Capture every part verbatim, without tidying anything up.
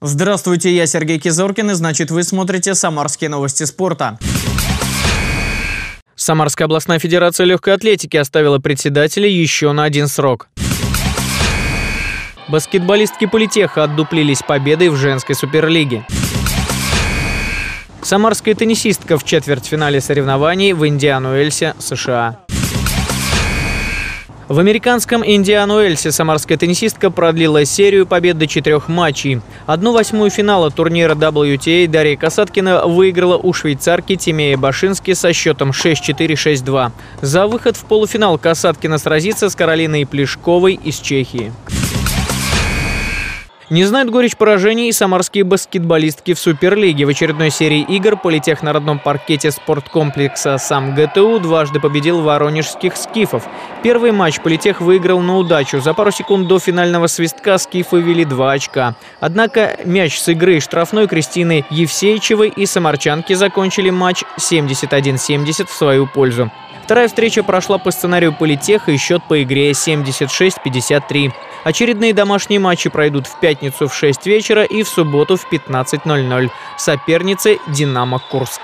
Здравствуйте, я Сергей Кизоркин, и значит вы смотрите «Самарские новости спорта». Самарская областная федерация легкой атлетики оставила председателя еще на один срок. Баскетболистки Политеха отдуплились победой в женской суперлиге. Самарская теннисистка в четвертьфинале соревнований в Индиан-Уэльсе, США. В американском Индиан-Уэльсе самарская теннисистка продлила серию побед до четырех матчей. Одну восьмую финала турнира дабл ю ти эй Дарья Касаткина выиграла у швейцарки Тимея Башински со счетом шесть четыре — шесть два. За выход в полуфинал Касаткина сразится с Каролиной Плешковой из Чехии. Не знают горечь поражений и самарские баскетболистки в Суперлиге. В очередной серии игр Политех на родном паркете спорткомплекса «Сам ГТУ» дважды победил воронежских «Скифов». Первый матч Политех выиграл на удачу. За пару секунд до финального свистка «Скифы» вели два очка. Однако мяч с игры штрафной Кристины Евсеичевой и самарчанки закончили матч семьдесят один — семьдесят в свою пользу. Вторая встреча прошла по сценарию Политеха и счет по игре семьдесят шесть — пятьдесят три. Очередные домашние матчи пройдут в пятницу в шесть вечера и в субботу в пятнадцать ноль ноль. Соперницы «Динамо Курск».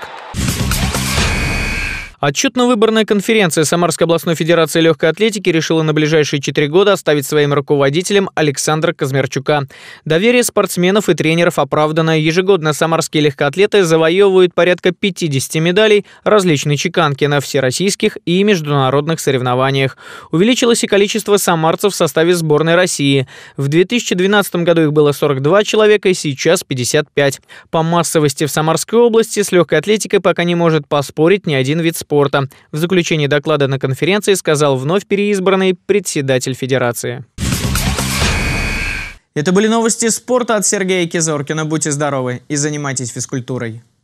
Отчетно-выборная конференция Самарской областной федерации легкой атлетики решила на ближайшие четыре года оставить своим руководителем Александра Казмерчука. Доверие спортсменов и тренеров оправдано. Ежегодно самарские легкоатлеты завоевывают порядка пятидесяти медалей различной чеканки на всероссийских и международных соревнованиях. Увеличилось и количество самарцев в составе сборной России. В две тысячи двенадцатом году их было сорок два человека, и сейчас пятьдесят пять. По массовости в Самарской области с легкой атлетикой пока не может поспорить ни один вид спорта. спорта. В заключении доклада на конференции сказал вновь переизбранный председатель федерации. Это были новости спорта от Сергея Кизоркина. Будьте здоровы и занимайтесь физкультурой.